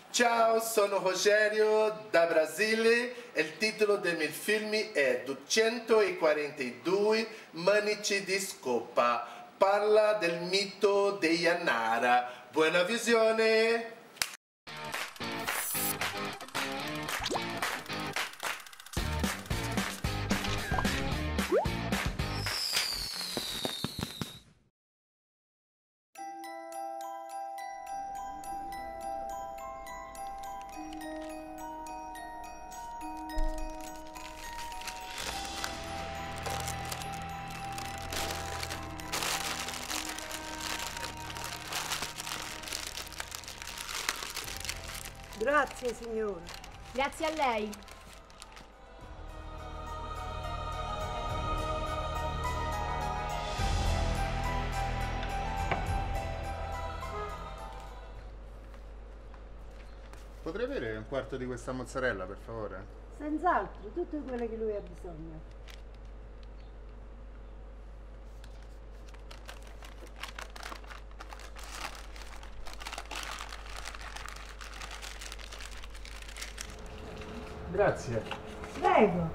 Ciao, sono Rogério da Brasile e il titolo del mio film è 242 Manici di Scopa. Parla del mito di Yannara. Buona visione! Grazie, signora. Grazie a lei. Potrei avere un quarto di questa mozzarella, per favore? Senz'altro, tutte quelle che lui ha bisogno. Grazie. Prego.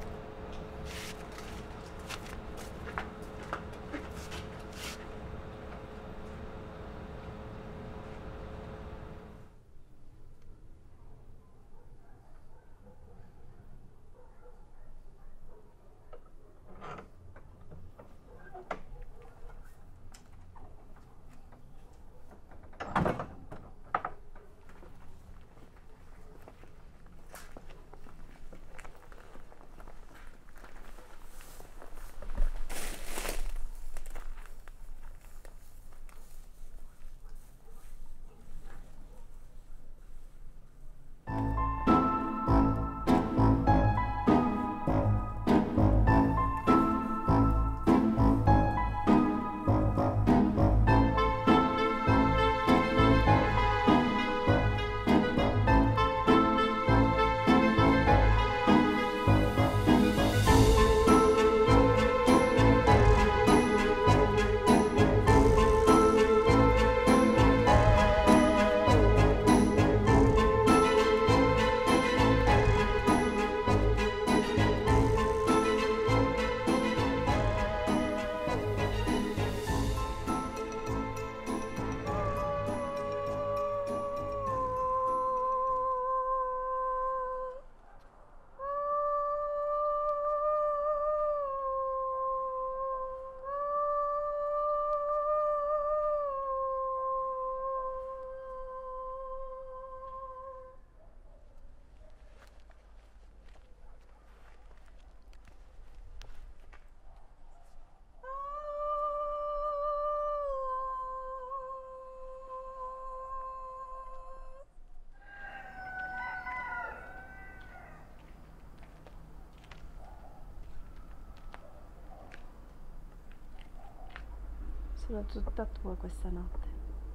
Sono tutta tua questa notte.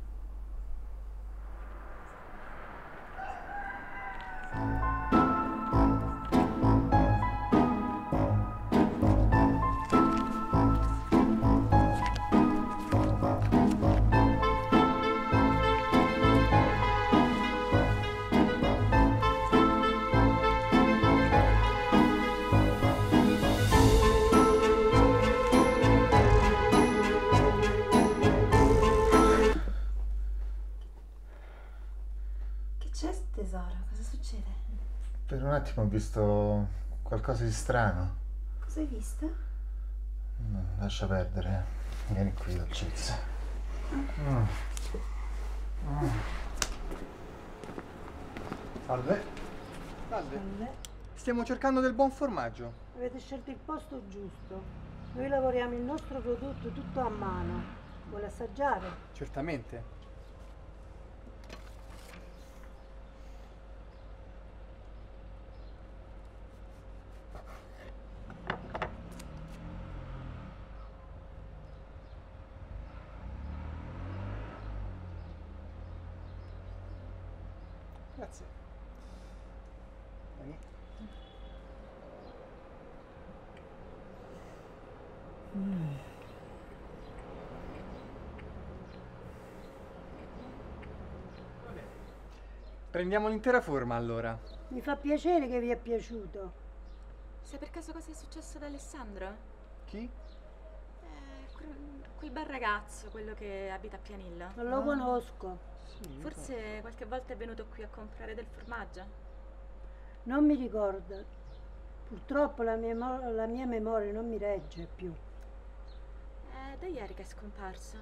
Che c'è, tesoro? Cosa succede? Per un attimo ho visto qualcosa di strano. Cosa hai visto? No, lascia perdere. Vieni qui, dolcezza. Salve. Salve. Stiamo cercando del buon formaggio. Avete scelto il posto giusto. Noi lavoriamo il nostro prodotto tutto a mano. Vuole assaggiare? Certamente. Grazie. Vieni. Prendiamo l'intera forma allora. Mi fa piacere che vi è piaciuto. Sai per caso cosa è successo ad Alessandro? Chi? Quel bel ragazzo, quello che abita a Pianillo. Non lo conosco. Sì, Forse qualche volta è venuto qui a comprare del formaggio. Non mi ricordo. Purtroppo la mia memoria non mi regge più. È da ieri che è scomparso.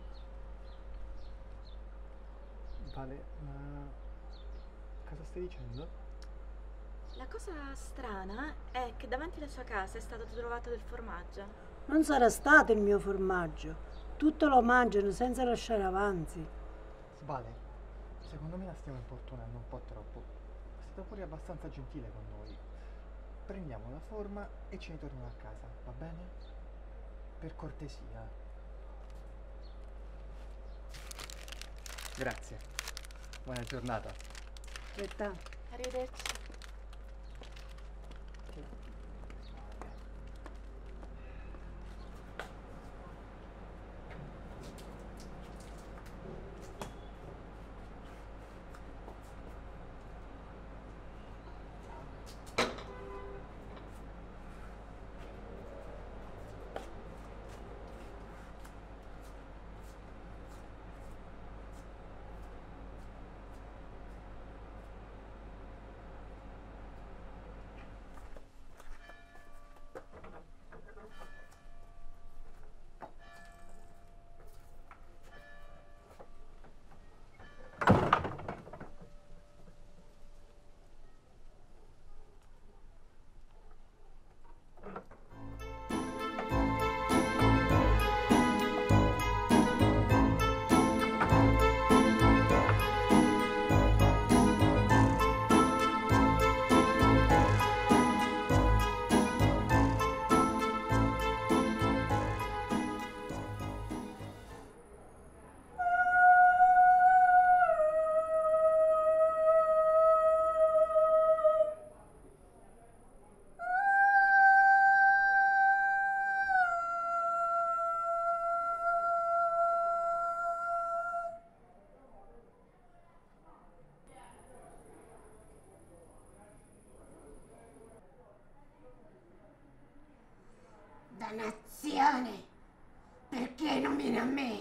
Vale, ma cosa stai dicendo? La cosa strana è che davanti alla sua casa è stato trovato del formaggio. Non sarà stato il mio formaggio. Tutto lo mangiano senza lasciare avanzi. Vale, secondo me la stiamo importunando un po' troppo. È stata pure abbastanza gentile con noi. Prendiamo la forma e ce ne torniamo a casa, va bene? Per cortesia. Grazie. Buona giornata. Aspetta. Arrivederci. Dannazione! Perché non viene a me?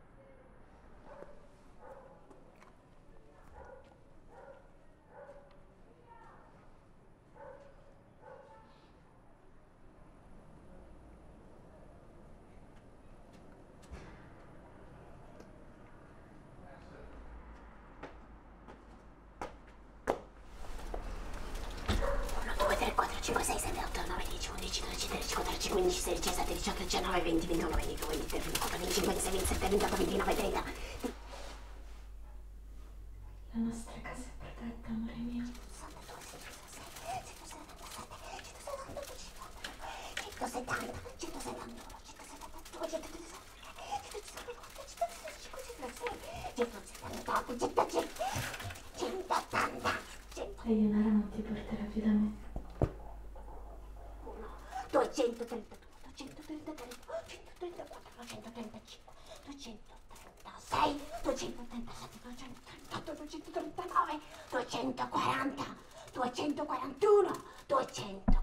Due, tre, quattro, cinque, sei, sette, otto, nove, 10, 11, 12, 13, 14, 15, 16, 17, 18, 19, 20, 21, 22, 23, 24, 25, 26, 27, 28, 29, 30. La nostra casa è protetta, amore mio. 170, 171, 172, 173, 174, 180. E Ionara non ti porterà più da me. 232, 233, 234, 235, 236, 237, 238, 239, 240, 241, 200.